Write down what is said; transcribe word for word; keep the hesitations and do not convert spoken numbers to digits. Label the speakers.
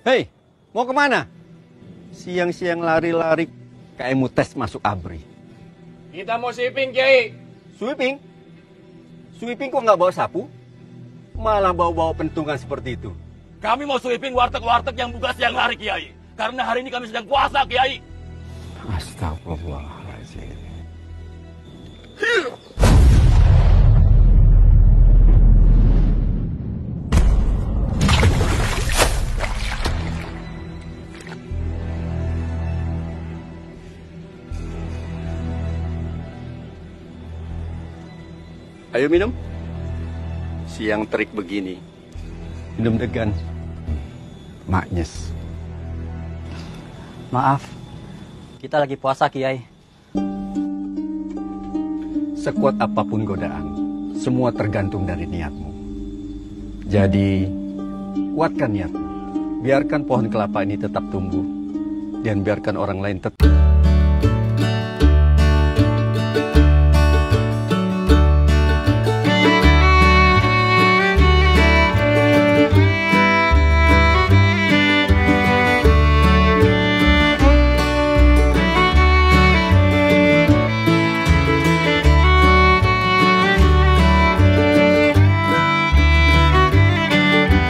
Speaker 1: Hei, mau kemana? Siang-siang lari-lari kayak mau tes masuk ABRI.
Speaker 2: Kita mau sweeping, Kiai.
Speaker 1: Sweeping? Sweeping kok nggak bawa sapu? Malah bawa-bawa pentungan seperti itu.
Speaker 2: Kami mau sweeping warteg-warteg yang buka siang hari, Kiai. Karena hari ini kami sedang puasa, Kiai.
Speaker 1: Astagfirullahaladzim. Ayo minum. Siang terik begini. Minum degan. Maknyes.
Speaker 3: Maaf, kita lagi puasa, Kiai.
Speaker 1: Sekuat apapun godaan, semua tergantung dari niatmu. Jadi, kuatkan niatmu. Biarkan pohon kelapa ini tetap tumbuh. Dan biarkan orang lain tetap...